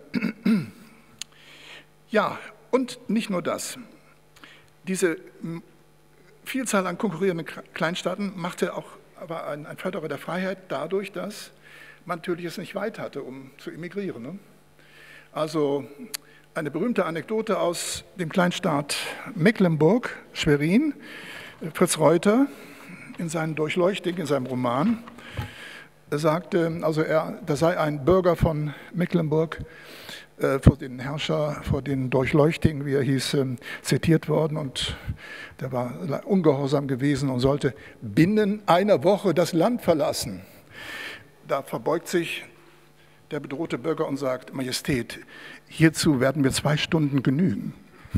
ja, und nicht nur das. Diese Vielzahl an konkurrierenden Kleinstaaten machte auch aber ein, ein Förderer der Freiheit dadurch, dass man natürlich es nicht weit hatte, um zu emigrieren. Ne? Also eine berühmte Anekdote aus dem Kleinstaat Mecklenburg, Schwerin, Fritz Reuter in seinem Durchleuchting, in seinem Roman, sagte, also er, da sei ein Bürger von Mecklenburg äh, vor den Herrscher, vor den Durchleuchting, wie er hieß, äh, zitiert worden, und der war ungehorsam gewesen und sollte binnen einer Woche das Land verlassen. Da verbeugt sich der bedrohte Bürger und sagt, Majestät, hierzu werden mir zwei Stunden genügen.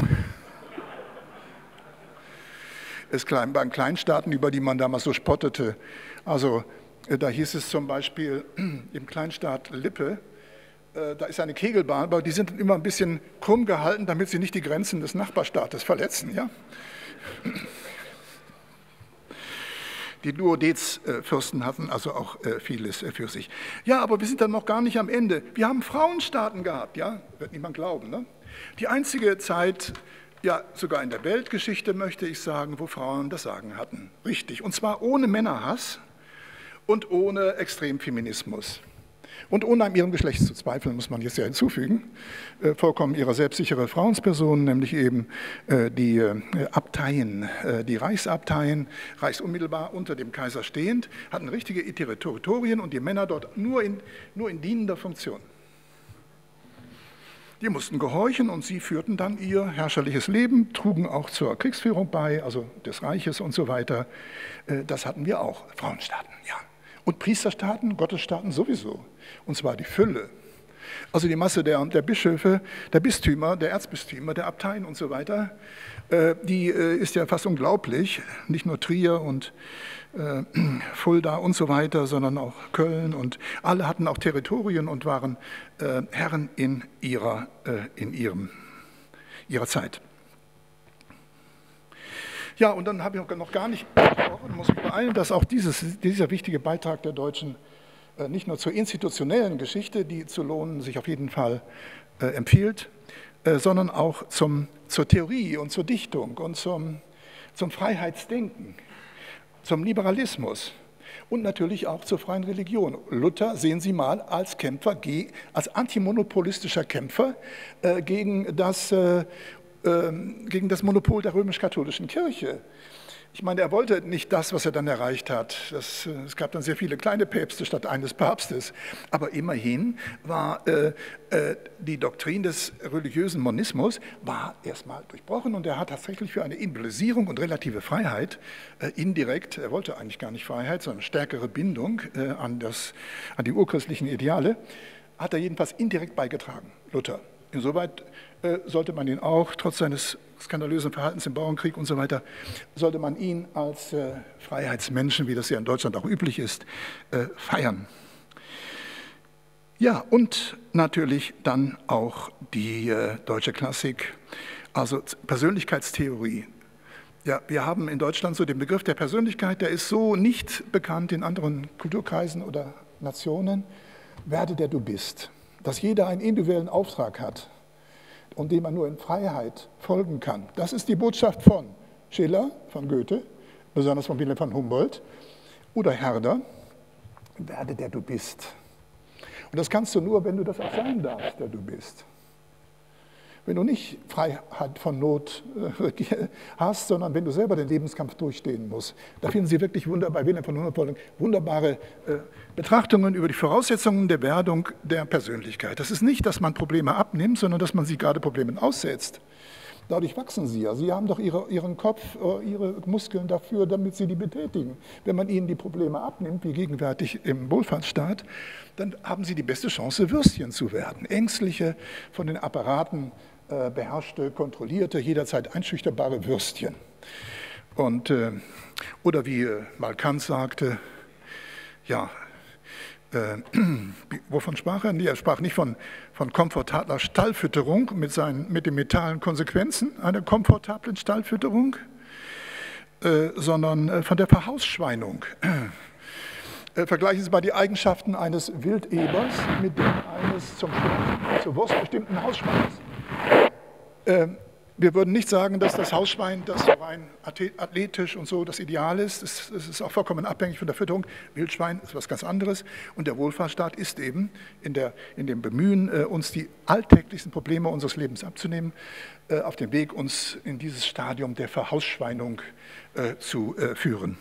Es bei Kleinstaaten, über die man damals so spottete, also da hieß es zum Beispiel im Kleinstaat Lippe, da ist eine Kegelbahn, aber die sind immer ein bisschen krumm gehalten, damit sie nicht die Grenzen des Nachbarstaates verletzen. Ja? Die Duodez-Fürsten hatten also auch vieles für sich. Ja, aber wir sind dann noch gar nicht am Ende. Wir haben Frauenstaaten gehabt, ja, wird niemand glauben. Ne? Die einzige Zeit, ja, sogar in der Weltgeschichte möchte ich sagen, wo Frauen das Sagen hatten. Richtig, und zwar ohne Männerhass und ohne Extremfeminismus. Und ohne an ihrem Geschlecht zu zweifeln, muss man jetzt ja hinzufügen, äh, vollkommen ihre selbstsichere Frauenspersonen, nämlich eben äh, die äh, Abteien, äh, die Reichsabteien, reichsunmittelbar unter dem Kaiser stehend, hatten richtige Territorien und die Männer dort nur in, nur in dienender Funktion. Die mussten gehorchen und sie führten dann ihr herrscherliches Leben, trugen auch zur Kriegsführung bei, also des Reiches und so weiter. Äh, das hatten wir auch, Frauenstaaten, ja. Und Priesterstaaten, Gottesstaaten sowieso. Und zwar die Fülle. Also die Masse der, der Bischöfe, der Bistümer, der Erzbistümer, der Abteien und so weiter, äh, die äh, ist ja fast unglaublich. Nicht nur Trier und äh, Fulda und so weiter, sondern auch Köln. Und alle hatten auch Territorien und waren äh, Herren in ihrer, äh, in ihrem, ihrer Zeit. Ja, und dann habe ich noch gar nicht gesprochen, muss ich beeilen, dass auch dieses, dieser wichtige Beitrag der Deutschen äh, nicht nur zur institutionellen Geschichte, die zu lohnen sich auf jeden Fall äh, empfiehlt, äh, sondern auch zum, zur Theorie und zur Dichtung und zum, zum Freiheitsdenken, zum Liberalismus und natürlich auch zur freien Religion. Luther, sehen Sie mal, als Kämpfer, als antimonopolistischer Kämpfer äh, gegen das äh, gegen das Monopol der römisch-katholischen Kirche. Ich meine, er wollte nicht das, was er dann erreicht hat. Das, es gab dann sehr viele kleine Päpste statt eines Papstes. Aber immerhin war äh, äh, die Doktrin des religiösen Monismus war erstmal durchbrochen und er hat tatsächlich für eine Individualisierung und relative Freiheit äh, indirekt, er wollte eigentlich gar nicht Freiheit, sondern stärkere Bindung äh, an, das, an die urchristlichen Ideale, hat er jedenfalls indirekt beigetragen, Luther. Insoweit äh, sollte man ihn auch, trotz seines skandalösen Verhaltens im Bauernkrieg und so weiter, sollte man ihn als äh, Freiheitsmenschen, wie das ja in Deutschland auch üblich ist, äh, feiern. Ja, und natürlich dann auch die äh, deutsche Klassik, also Persönlichkeitstheorie. Ja, wir haben in Deutschland so den Begriff der Persönlichkeit, der ist so nicht bekannt in anderen Kulturkreisen oder Nationen. Werde der du bist. Dass jeder einen individuellen Auftrag hat und dem man nur in Freiheit folgen kann. Das ist die Botschaft von Schiller, von Goethe, besonders von Wilhelm von Humboldt oder Herder. Werde der du bist. Und das kannst du nur, wenn du das auch sein darfst, der du bist. Wenn du nicht Freiheit von Not äh, hast, sondern wenn du selber den Lebenskampf durchstehen musst. Da finden Sie wirklich wunderbar, bei Wilhelm von Humboldt wunderbare äh, Betrachtungen über die Voraussetzungen der Werdung der Persönlichkeit. Das ist nicht, dass man Probleme abnimmt, sondern dass man sie gerade Problemen aussetzt. Dadurch wachsen sie ja. Sie haben doch ihre, ihren Kopf, äh, ihre Muskeln dafür, damit sie die betätigen. Wenn man ihnen die Probleme abnimmt, wie gegenwärtig im Wohlfahrtsstaat, dann haben sie die beste Chance, Würstchen zu werden. Ängstliche, von den Apparaten äh, beherrschte, kontrollierte, jederzeit einschüchterbare Würstchen. Und, äh, oder wie äh, mal Kant sagte, ja, Äh, wovon sprach er? Nee, er sprach nicht von, von komfortabler Stallfütterung mit, seinen, mit den mentalen Konsequenzen einer komfortablen Stallfütterung, äh, sondern äh, von der Verhausschweinung. Äh, vergleichen Sie mal die Eigenschaften eines Wildebers mit denen eines zum Schlachten, zur Wurst bestimmten Hausschweins. Äh, Wir würden nicht sagen, dass das Hausschwein, das so rein athletisch und so das Ideal ist. Es ist auch vollkommen abhängig von der Fütterung. Wildschwein ist was ganz anderes. Und der Wohlfahrtsstaat ist eben in, der, in dem Bemühen, uns die alltäglichsten Probleme unseres Lebens abzunehmen, auf dem Weg, uns in dieses Stadium der Verhausschweinung zu führen.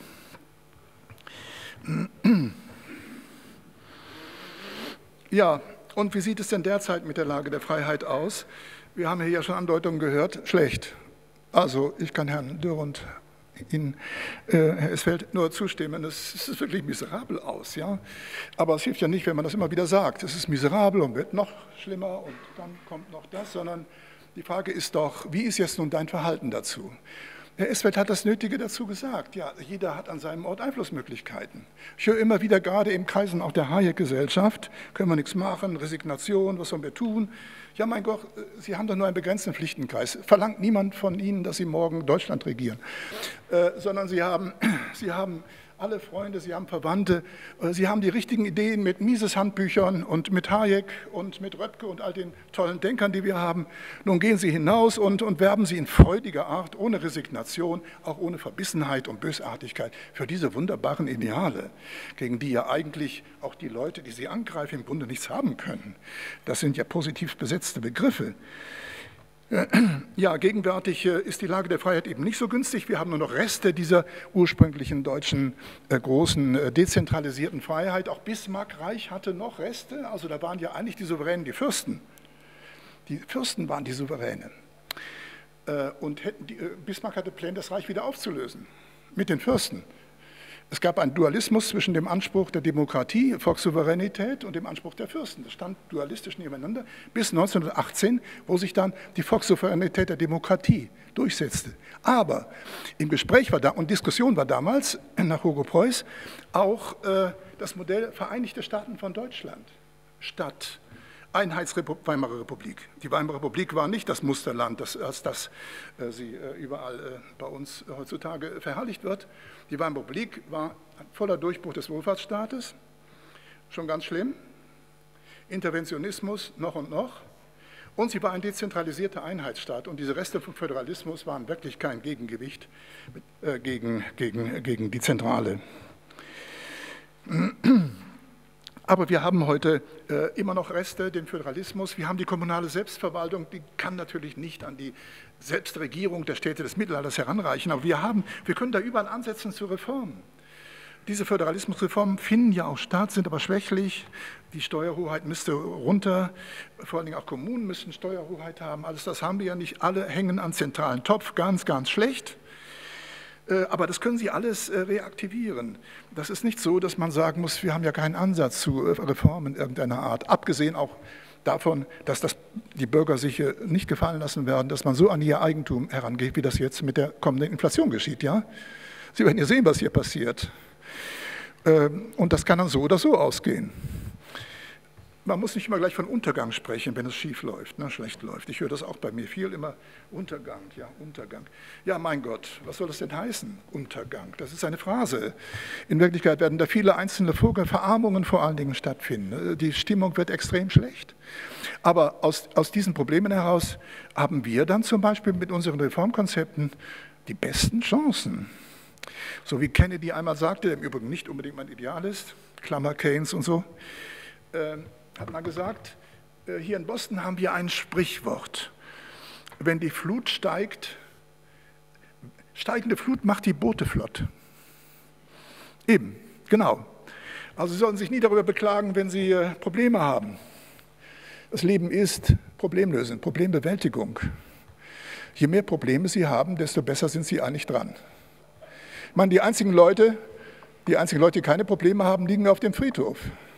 Ja, und wie sieht es denn derzeit mit der Lage der Freiheit aus? Wir haben hier ja schon Andeutungen gehört, schlecht. Also ich kann Herrn Dürrund Ihnen, äh, Herr Esfeld, nur zustimmen. Es sieht wirklich miserabel aus. Ja? Aber es hilft ja nicht, wenn man das immer wieder sagt. Es ist miserabel und wird noch schlimmer und dann kommt noch das, sondern die Frage ist doch, wie ist jetzt nun dein Verhalten dazu? Herr Esfeld hat das Nötige dazu gesagt. Ja, jeder hat an seinem Ort Einflussmöglichkeiten. Ich höre immer wieder, gerade im Kreisen auch der Hayek-Gesellschaft, können wir nichts machen, Resignation, was sollen wir tun? Ja, mein Gott, Sie haben doch nur einen begrenzten Pflichtenkreis. Verlangt niemand von Ihnen, dass Sie morgen Deutschland regieren, äh, sondern Sie haben, Sie haben alle Freunde, Sie haben Verwandte, Sie haben die richtigen Ideen mit Mises-Handbüchern und mit Hayek und mit Röpke und all den tollen Denkern, die wir haben. Nun gehen Sie hinaus und, und werben Sie in freudiger Art, ohne Resignation, auch ohne Verbissenheit und Bösartigkeit für diese wunderbaren Ideale, gegen die ja eigentlich auch die Leute, die Sie angreifen, im Grunde nichts haben können. Das sind ja positiv besetzte Begriffe. Ja, gegenwärtig ist die Lage der Freiheit eben nicht so günstig. Wir haben nur noch Reste dieser ursprünglichen deutschen äh, großen äh, dezentralisierten Freiheit. Auch Bismarck-Reich hatte noch Reste. Also da waren ja eigentlich die Souveränen die Fürsten. Die Fürsten waren die Souveräne. Äh, und hätten die, äh, Bismarck hatte Pläne, das Reich wieder aufzulösen mit den Fürsten. Es gab einen Dualismus zwischen dem Anspruch der Demokratie, Volkssouveränität und dem Anspruch der Fürsten. Das stand dualistisch nebeneinander bis neunzehnhundertachtzehn, wo sich dann die Volkssouveränität der Demokratie durchsetzte. Aber im Gespräch war da und Diskussion war damals nach Hugo Preuß auch äh, das Modell Vereinigte Staaten von Deutschland statt Einheitsrepublik, Weimarer Republik. Die Weimarer Republik war nicht das Musterland, das, als das äh, sie äh, überall äh, bei uns äh, heutzutage verherrlicht wird. Die Weimarer Republik war ein voller Durchbruch des Wohlfahrtsstaates, schon ganz schlimm. Interventionismus noch und noch. Und sie war ein dezentralisierter Einheitsstaat. Und diese Reste vom Föderalismus waren wirklich kein Gegengewicht äh, gegen, gegen, gegen die Zentrale. Aber wir haben heute äh, immer noch Reste, den Föderalismus. Wir haben die kommunale Selbstverwaltung, die kann natürlich nicht an die Selbstregierung der Städte des Mittelalters heranreichen. Aber wir, haben, wir können da überall ansetzen zu Reformen. Diese Föderalismusreformen finden ja auch statt, sind aber schwächlich. Die Steuerhoheit müsste runter, vor allen Dingen auch Kommunen müssten Steuerhoheit haben. Alles das haben wir ja nicht. Alle hängen an zentralen Topf, ganz, ganz schlecht. Aber das können Sie alles reaktivieren. Das ist nicht so, dass man sagen muss, wir haben ja keinen Ansatz zu Reformen irgendeiner Art. Abgesehen auch davon, dass das die Bürger sich nicht gefallen lassen werden, dass man so an ihr Eigentum herangeht, wie das jetzt mit der kommenden Inflation geschieht. Ja? Sie werden ja sehen, was hier passiert. Und das kann dann so oder so ausgehen. Man muss nicht immer gleich von Untergang sprechen, wenn es schief läuft, ne, schlecht läuft. Ich höre das auch bei mir viel, immer Untergang, ja, Untergang. Ja, mein Gott, was soll das denn heißen, Untergang? Das ist eine Phrase. In Wirklichkeit werden da viele einzelne Vorgänge, Verarmungen vor allen Dingen stattfinden. Die Stimmung wird extrem schlecht. Aber aus, aus diesen Problemen heraus haben wir dann zum Beispiel mit unseren Reformkonzepten die besten Chancen. So wie Kennedy einmal sagte, der im Übrigen nicht unbedingt mein Ideal ist, Klammer Keynes und so, äh, hat mal gesagt, hier in Boston haben wir ein Sprichwort. Wenn die Flut steigt, steigende Flut macht die Boote flott. Eben, genau. Also Sie sollten sich nie darüber beklagen, wenn Sie Probleme haben. Das Leben ist Problemlösen, Problembewältigung. Je mehr Probleme Sie haben, desto besser sind Sie eigentlich dran. Ich meine, die einzigen Leute, die einzigen Leute, die keine Probleme haben, liegen auf dem Friedhof.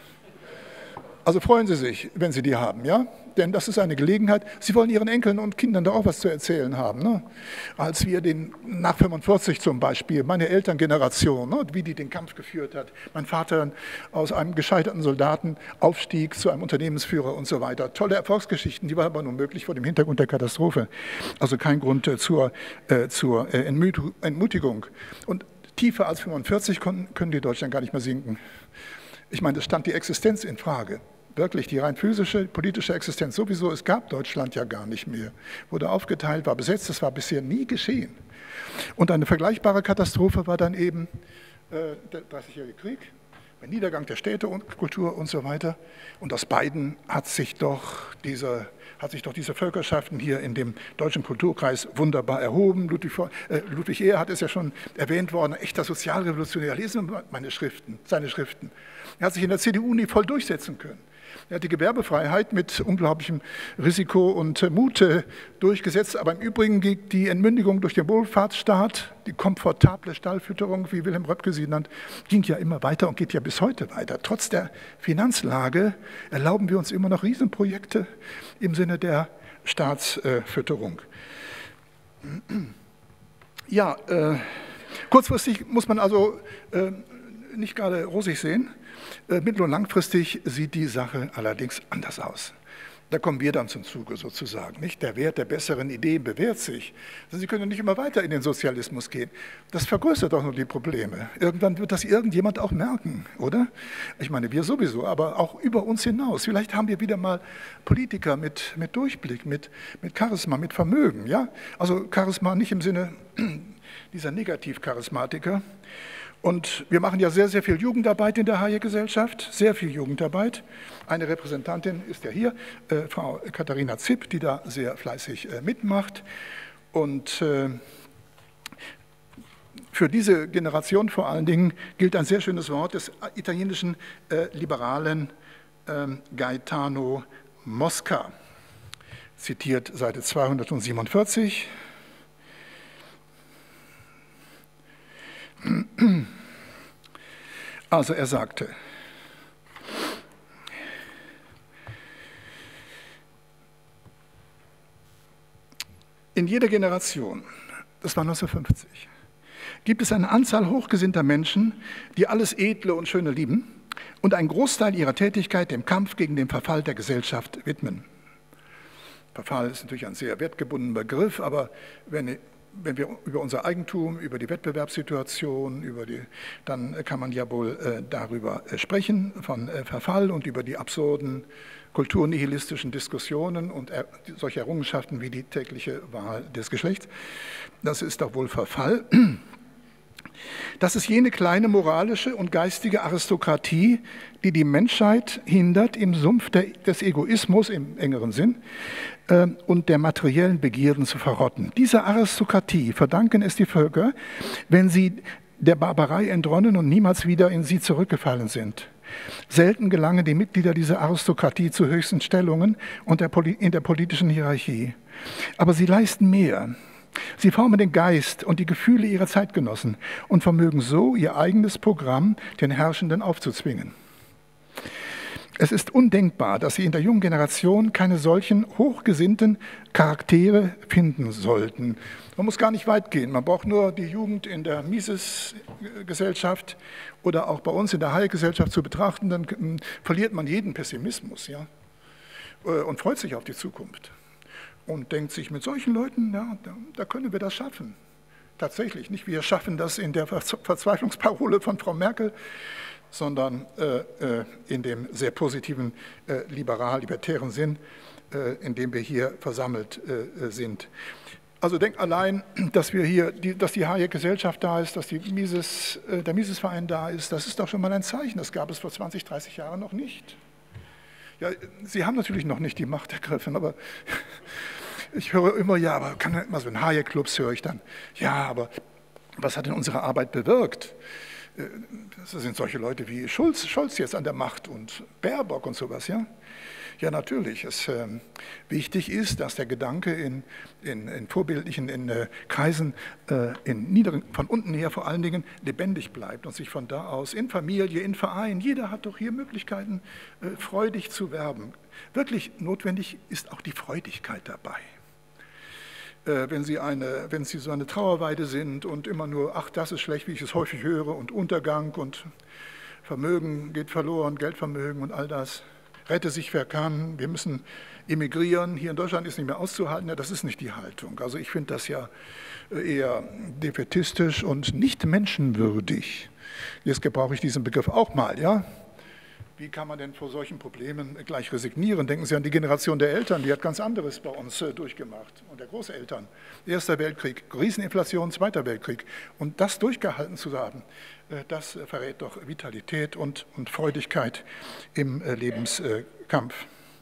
Also freuen Sie sich, wenn Sie die haben, ja? Denn das ist eine Gelegenheit. Sie wollen Ihren Enkeln und Kindern da auch was zu erzählen haben. Ne? Als wir den, nach fünfundvierzig zum Beispiel, meine Elterngeneration, ne, wie die den Kampf geführt hat, mein Vater aus einem gescheiterten Soldaten aufstieg zu einem Unternehmensführer und so weiter. Tolle Erfolgsgeschichten, die waren aber nur möglich vor dem Hintergrund der Katastrophe. Also kein Grund äh, zur, äh, zur äh, Entmutigung. Und tiefer als fünfundvierzig können, können die Deutschland gar nicht mehr sinken. Ich meine, es stand die Existenz in Frage. Wirklich, die rein physische, politische Existenz sowieso. Es gab Deutschland ja gar nicht mehr. Wurde aufgeteilt, war besetzt, das war bisher nie geschehen. Und eine vergleichbare Katastrophe war dann eben äh, der dreißigjährige Krieg, der Niedergang der Städte und Kultur und so weiter. Und aus beiden hat sich doch dieser, hat sich doch diese Völkerschaften hier in dem Deutschen Kulturkreis wunderbar erhoben. Ludwig, äh, Ludwig Ehr hat es ja schon erwähnt worden, echter Sozialrevolutionär. Lesen wir meine Schriften, seine Schriften. Er hat sich in der C D U nie voll durchsetzen können. Er hat die Gewerbefreiheit mit unglaublichem Risiko und Mut durchgesetzt, aber im Übrigen ging die Entmündigung durch den Wohlfahrtsstaat, die komfortable Stallfütterung, wie Wilhelm Röpke sie nannt, ging ja immer weiter und geht ja bis heute weiter. Trotz der Finanzlage erlauben wir uns immer noch Riesenprojekte im Sinne der Staatsfütterung. Ja, äh, kurzfristig muss man also äh, nicht gerade rosig sehen. Äh, mittel- und langfristig sieht die Sache allerdings anders aus. Da kommen wir dann zum Zuge sozusagen. Nicht? Der Wert der besseren Ideen bewährt sich. Sie können nicht immer weiter in den Sozialismus gehen. Das vergrößert doch nur die Probleme. Irgendwann wird das irgendjemand auch merken, oder? Ich meine, wir sowieso, aber auch über uns hinaus. Vielleicht haben wir wieder mal Politiker mit, mit Durchblick, mit, mit Charisma, mit Vermögen. Ja? Also Charisma nicht im Sinne dieser Negativ-Charismatiker. Und wir machen ja sehr, sehr viel Jugendarbeit in der Hayek-Gesellschaft, sehr viel Jugendarbeit. Eine Repräsentantin ist ja hier, äh, Frau Katharina Zipp, die da sehr fleißig äh, mitmacht. Und äh, für diese Generation vor allen Dingen gilt ein sehr schönes Wort des italienischen äh, Liberalen äh, Gaetano Mosca, zitiert Seite zweihundertsiebenundvierzig. Also er sagte, in jeder Generation, das war neunzehnhundertfünfzig, gibt es eine Anzahl hochgesinnter Menschen, die alles Edle und Schöne lieben und einen Großteil ihrer Tätigkeit dem Kampf gegen den Verfall der Gesellschaft widmen. Verfall ist natürlich ein sehr wertgebundener Begriff, aber wenn Wenn wir über unser Eigentum, über die Wettbewerbssituation, über die, dann kann man ja wohl äh, darüber äh, sprechen, von äh, Verfall und über die absurden kulturnihilistischen Diskussionen und er, solche Errungenschaften wie die tägliche Wahl des Geschlechts. Das ist doch wohl Verfall. Das ist jene kleine moralische und geistige Aristokratie, die die Menschheit hindert, im Sumpf der, des Egoismus im engeren Sinn äh, und der materiellen Begierden zu verrotten. Dieser Aristokratie verdanken es die Völker, wenn sie der Barbarei entronnen und niemals wieder in sie zurückgefallen sind. Selten gelangen die Mitglieder dieser Aristokratie zu höchsten Stellungen und der, in der politischen Hierarchie. Aber sie leisten mehr. Sie formen den Geist und die Gefühle ihrer Zeitgenossen und vermögen so, ihr eigenes Programm den Herrschenden aufzuzwingen. Es ist undenkbar, dass sie in der jungen Generation keine solchen hochgesinnten Charaktere finden sollten. Man muss gar nicht weit gehen. Man braucht nur die Jugend in der Mises-Gesellschaft oder auch bei uns in der Hayek-Gesellschaft zu betrachten, dann verliert man jeden Pessimismus, ja, und freut sich auf die Zukunft. Und denkt sich, mit solchen Leuten, ja, da, da können wir das schaffen. Tatsächlich, nicht wir schaffen das in der Verzweiflungsparole von Frau Merkel, sondern äh, äh, in dem sehr positiven äh, liberal-libertären Sinn, äh, in dem wir hier versammelt äh, sind. Also denkt allein, dass wir hier, die, dass die Hayek-Gesellschaft da ist, dass die Mises, äh, der Mises-Verein da ist, das ist doch schon mal ein Zeichen. Das gab es vor zwanzig, dreißig Jahren noch nicht. Ja, Sie haben natürlich noch nicht die Macht ergriffen, aber ich höre immer, ja, aber kann immer so in Hayek-Clubs höre ich dann, ja, aber was hat denn unsere Arbeit bewirkt? Das sind solche Leute wie Schulz, Scholz jetzt an der Macht und Baerbock und sowas, ja? Ja, natürlich. Es, äh, wichtig ist, dass der Gedanke in, in, in vorbildlichen in, äh, Kreisen, äh, in niederen, von unten her vor allen Dingen, lebendig bleibt und sich von da aus in Familie, in Verein, jeder hat doch hier Möglichkeiten, äh, freudig zu werben. Wirklich notwendig ist auch die Freudigkeit dabei. Äh, wenn, Sie eine, wenn Sie so eine Trauerweide sind und immer nur, ach, das ist schlecht, wie ich es häufig höre, und Untergang und Vermögen geht verloren, Geldvermögen und all das. Rette sich, wer kann, wir müssen emigrieren, hier in Deutschland ist nicht mehr auszuhalten, ja, das ist nicht die Haltung. Also ich finde das ja eher defätistisch und nicht menschenwürdig. Jetzt gebrauche ich diesen Begriff auch mal, ja. Wie kann man denn vor solchen Problemen gleich resignieren? Denken Sie an die Generation der Eltern, die hat ganz anderes bei uns äh, durchgemacht. Und der Großeltern. Erster Weltkrieg, Rieseninflation, Zweiter Weltkrieg. Und das durchgehalten zu haben, äh, das äh, verrät doch Vitalität und, und Freudigkeit im äh, Lebenskampf.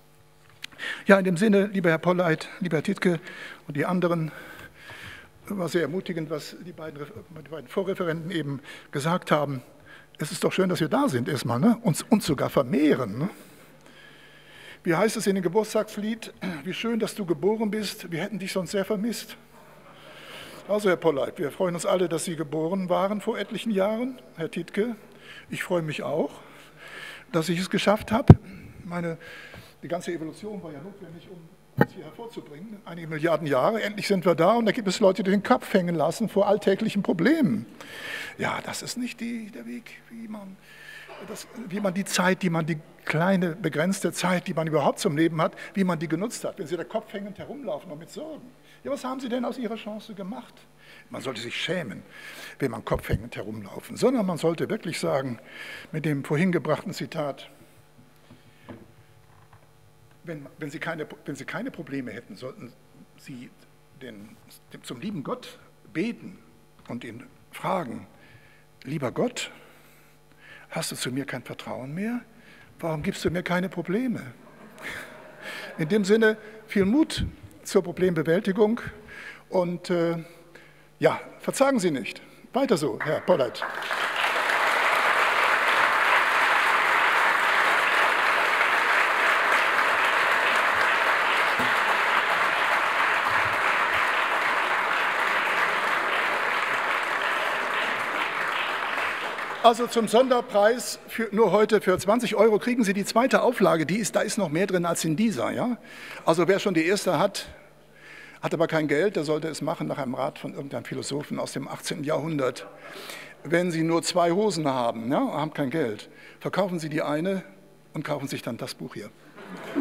Ja, in dem Sinne, lieber Herr Polleit, lieber Herr Tiedtke und die anderen, war sehr ermutigend, was die beiden, die beiden Vorreferenten eben gesagt haben. Es ist doch schön, dass wir da sind erstmal, ne? uns, uns sogar vermehren. Ne? Wie heißt es in dem Geburtstagslied? Wie schön, dass du geboren bist, wir hätten dich sonst sehr vermisst. Also Herr Polleit, wir freuen uns alle, dass Sie geboren waren vor etlichen Jahren. Herr Tiedtke, ich freue mich auch, dass ich es geschafft habe. Meine, die ganze Evolution war ja notwendig, um uns hier hervorzubringen. Einige Milliarden Jahre, endlich sind wir da und da gibt es Leute, die den Kopf hängen lassen vor alltäglichen Problemen. Ja, das ist nicht die, der Weg, wie man, das, wie man die Zeit, die man, die kleine, begrenzte Zeit, die man überhaupt zum Leben hat, wie man die genutzt hat. Wenn Sie da kopfhängend herumlaufen und mit Sorgen. Ja, was haben Sie denn aus Ihrer Chance gemacht? Man sollte sich schämen, wenn man kopfhängend herumlaufen, sondern man sollte wirklich sagen, mit dem vorhin gebrachten Zitat, wenn, wenn, Sie, keine, wenn Sie keine Probleme hätten, sollten Sie den, zum lieben Gott beten und ihn fragen, lieber Gott, hast du zu mir kein Vertrauen mehr? Warum gibst du mir keine Probleme? In dem Sinne, viel Mut zur Problembewältigung und äh, ja, verzagen Sie nicht. Weiter so, Herr Polleit. Also zum Sonderpreis für, nur heute für zwanzig Euro kriegen Sie die zweite Auflage. Die ist, da ist noch mehr drin als in dieser. Ja? Also wer schon die erste hat, hat aber kein Geld, der sollte es machen nach einem Rat von irgendeinem Philosophen aus dem achtzehnten Jahrhundert. Wenn Sie nur zwei Hosen haben, ja, haben kein Geld, verkaufen Sie die eine und kaufen sich dann das Buch hier.